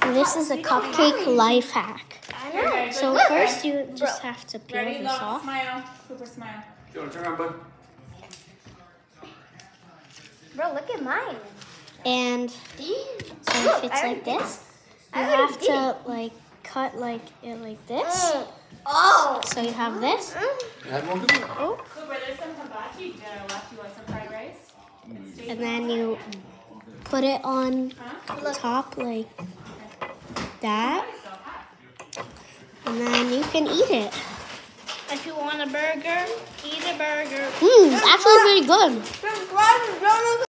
This is a cupcake life hack. I know. So first you just have to peel Ready? this Look. off. Smile. Cooper, smile. Turn around, bud. Bro, look at mine. And so if it's like this, you have to like cut like it like this. Oh. So you have this. Add more to it. Oh. Cooper, there's some hibachi dinner left. You want some fried rice? And then you put it on top like that. And then you can eat it. If you want a burger, eat a burger. Actually pretty good.